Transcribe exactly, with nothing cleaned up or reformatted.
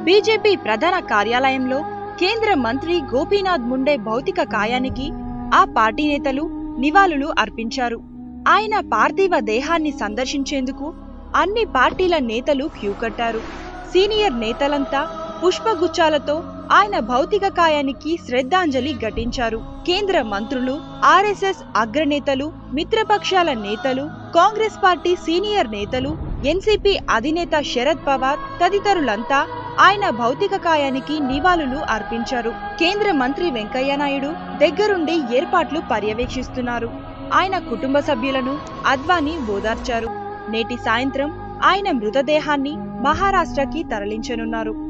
BJP ప్రధాన కార్యాలయంలో కేంద్ర మంత్రి గోపీనాథ్ ముండే భౌతిక కాయానికి ఆ పార్టీ నేతలు నివాళులు అర్పించారు. ఆయన పార్థివ దేహాన్ని సందర్శించేందుకు అన్ని పార్టీల నేతలు క్యూ కట్టారు. సీనియర్ నేతలంతా పుష్పగుచ్చాలతో ఆయన భౌతిక కాయానికి శ్రద్ధాంజలి ఘటించారు. కేంద్ర మంత్రులు, ఆర్ఎస్ఎస్ అగ్రనేతలు, మిత్రపక్షాల నేతలు, కాంగ్రెస్ పార్టీ సీనియర్ నేతలు, ఎన్సీపీ అధినేత శరద్ పవార్ తదితరులంతా ఆయన భౌతిక కాయానికి నివాళులు అర్పించారు. కేంద్ర మంత్రి వెంకయ్య నాయుడు దగ్గరుండి ఏర్పాట్లు పర్యవేక్షిస్తున్నారు. ఆయన కుటుంబ సభ్యులను అద్వానీ ఓదార్చారు. నేటి సాయంత్రం ఆయన మృతదేహాన్ని మహారాష్ట్రకి తరలించనున్నారు.